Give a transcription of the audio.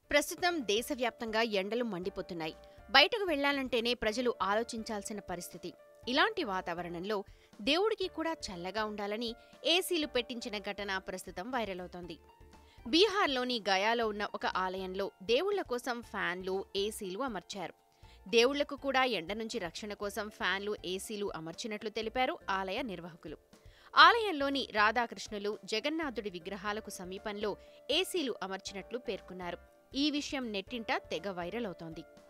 ప్రస్తుతం దేశవ్యాప్తంగా ఎండలు మండిపోతున్నాయి. బయటకు వెళ్లాలంటేనే ప్రజలు ఆలోచించాల్సిన పరిస్థితి. ఇలాంటి వాతావరణంలో దేవుడికి కూడా చల్లగా ఉండాలని ఏసీలు పెట్టించిన ఘటన ప్రస్తుతం వైరల్ అవుతోంది. బీహార్లోని గయాలో ఉన్న ఒక ఆలయంలో దేవుళ్ల కోసం ఫ్యాన్లు, ఏసీలు అమర్చారు. దేవుళ్లకు కూడా ఎండ నుంచి రక్షణ కోసం ఫ్యాన్లు, ఏసీలు అమర్చినట్లు తెలిపారు ఆలయ నిర్వాహకులు. ఆలయంలోని రాధాకృష్ణులు, జగన్నాథుడి విగ్రహాలకు సమీపంలో ఏసీలు అమర్చినట్లు పేర్కొన్నారు. ఈ విషయం నెట్టింట తెగ వైరల్ అవుతోంది.